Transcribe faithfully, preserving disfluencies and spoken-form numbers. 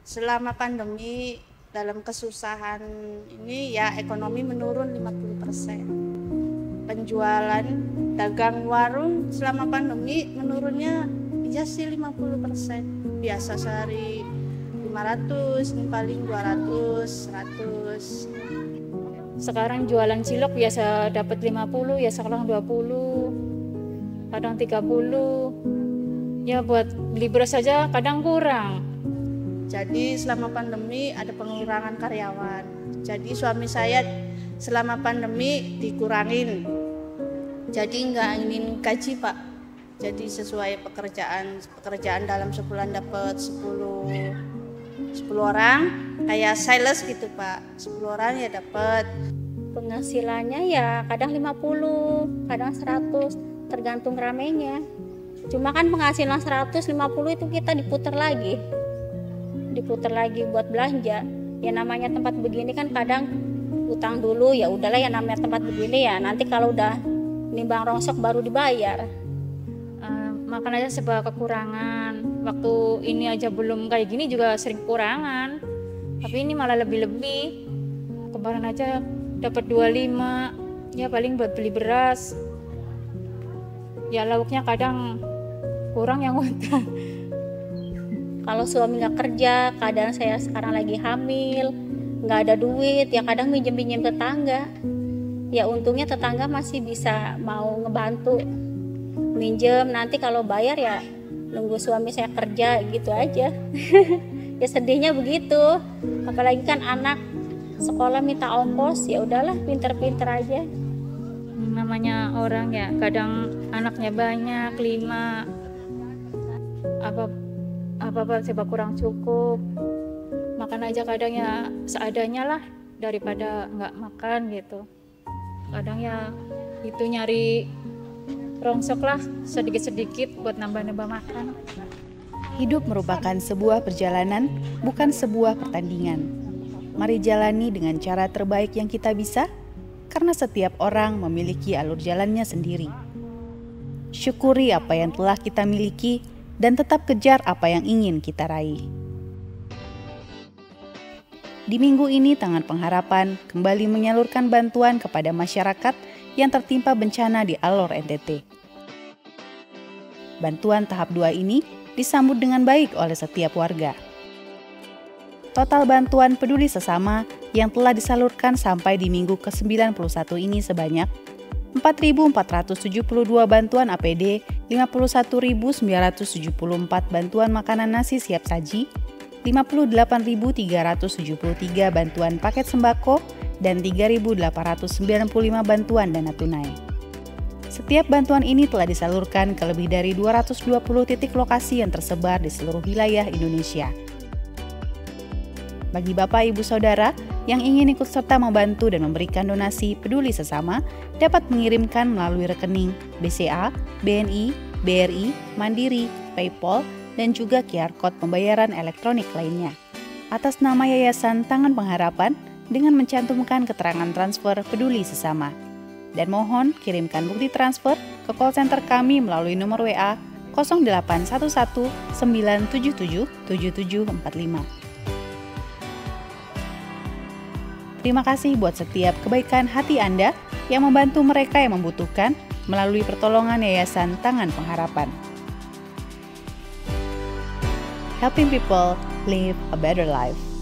Selama pandemi dalam kesusahan ini ya ekonomi menurun lima puluh persen. Penjualan dagang warung selama pandemi menurunnya ya sih lima puluh persen. Biasa sehari lima ratus, ini paling dua ratus, seratus. Sekarang jualan cilok biasa dapat lima puluh, ya sekarang dua puluh, kadang tiga puluh. Ya buat beli beras saja kadang kurang. Jadi selama pandemi ada pengurangan karyawan. Jadi suami saya selama pandemi dikurangin. Jadi nggak ingin gaji Pak. Jadi sesuai pekerjaan pekerjaan dalam sebulan dapat sepuluh orang, kayak sales gitu Pak. sepuluh orang ya dapat. Penghasilannya ya kadang lima puluh, kadang seratus, tergantung ramenya. Cuma kan penghasilan seratus lima puluh itu kita diputar lagi. diputar lagi buat belanja. Ya namanya tempat begini kan kadang utang dulu, ya udahlah, ya namanya tempat begini ya nanti kalau udah nimbang rongsok baru dibayar. Uh, makan aja serba kekurangan. Waktu ini aja belum kayak gini juga sering kekurangan. Tapi ini malah lebih-lebih. Kemarin aja dapat dua puluh lima, ya paling buat beli beras. Ya lauknya kadang kurang yang utang. Kalau suami nggak kerja, kadang saya sekarang lagi hamil, nggak ada duit, ya kadang minjem-minjem tetangga. Ya untungnya tetangga masih bisa mau ngebantu minjem, nanti kalau bayar ya nunggu suami saya kerja gitu aja. Ya sedihnya begitu, apalagi kan anak sekolah minta ongkos, ya udahlah pinter-pinter aja. Namanya orang ya kadang anaknya banyak, lima, apa apa-apa serba kurang cukup, makan aja kadang ya seadanya lah daripada nggak makan gitu. Kadang ya itu nyari rongsok lah sedikit-sedikit buat nambah-nambah makan. Hidup merupakan sebuah perjalanan, bukan sebuah pertandingan. Mari jalani dengan cara terbaik yang kita bisa, karena setiap orang memiliki alur jalannya sendiri. Syukuri apa yang telah kita miliki, dan tetap kejar apa yang ingin kita raih. Di minggu ini, Tangan Pengharapan kembali menyalurkan bantuan kepada masyarakat yang tertimpa bencana di Alor N T T. Bantuan tahap dua ini disambut dengan baik oleh setiap warga. Total bantuan peduli sesama yang telah disalurkan sampai di minggu ke sembilan puluh satu ini sebanyak empat ribu empat ratus tujuh puluh dua bantuan A P D, lima puluh satu ribu sembilan ratus tujuh puluh empat bantuan makanan nasi siap saji, lima puluh delapan ribu tiga ratus tujuh puluh tiga bantuan paket sembako, dan tiga ribu delapan ratus sembilan puluh lima bantuan dana tunai. Setiap bantuan ini telah disalurkan ke lebih dari dua ratus dua puluh titik lokasi yang tersebar di seluruh wilayah Indonesia. Bagi Bapak Ibu Saudara yang ingin ikut serta membantu dan memberikan donasi peduli sesama, dapat mengirimkan melalui rekening B C A, B N I, B R I, Mandiri, PayPal, dan juga Q R Code pembayaran elektronik lainnya atas nama Yayasan Tangan Pengharapan dengan mencantumkan keterangan transfer peduli sesama. Dan mohon kirimkan bukti transfer ke call center kami melalui nomor W A nol delapan satu satu sembilan tujuh tujuh tujuh tujuh empat lima. Terima kasih buat setiap kebaikan hati Anda yang membantu mereka yang membutuhkan melalui pertolongan Yayasan Tangan Pengharapan. Helping people live a better life.